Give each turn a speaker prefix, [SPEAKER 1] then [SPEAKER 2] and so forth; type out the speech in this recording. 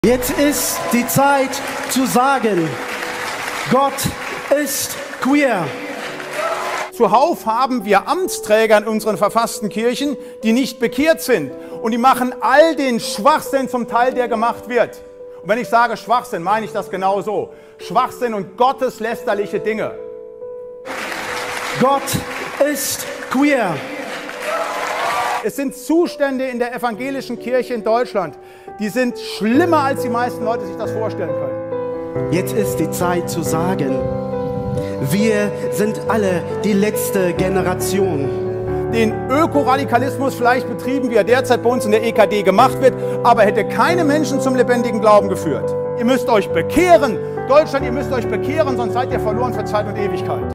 [SPEAKER 1] Jetzt ist die Zeit zu sagen, Gott ist queer.
[SPEAKER 2] Zuhauf haben wir Amtsträger in unseren verfassten Kirchen, die nicht bekehrt sind. Und die machen all den Schwachsinn zum Teil, der gemacht wird. Und wenn ich sage Schwachsinn, meine ich das genau so. Schwachsinn und gotteslästerliche Dinge.
[SPEAKER 1] Gott ist queer.
[SPEAKER 2] Es sind Zustände in der evangelischen Kirche in Deutschland, die sind schlimmer, als die meisten Leute sich das vorstellen können.
[SPEAKER 1] Jetzt ist die Zeit zu sagen, wir sind alle die letzte Generation.
[SPEAKER 2] Den Ökoradikalismus vielleicht betrieben, wie er derzeit bei uns in der EKD gemacht wird, aber hätte keine Menschen zum lebendigen Glauben geführt. Ihr müsst euch bekehren, Deutschland, ihr müsst euch bekehren, sonst seid ihr verloren für Zeit und Ewigkeit.